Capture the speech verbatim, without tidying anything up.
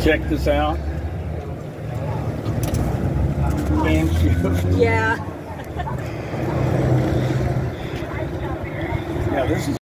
Check this out. Game shift. Yeah. Yeah, this is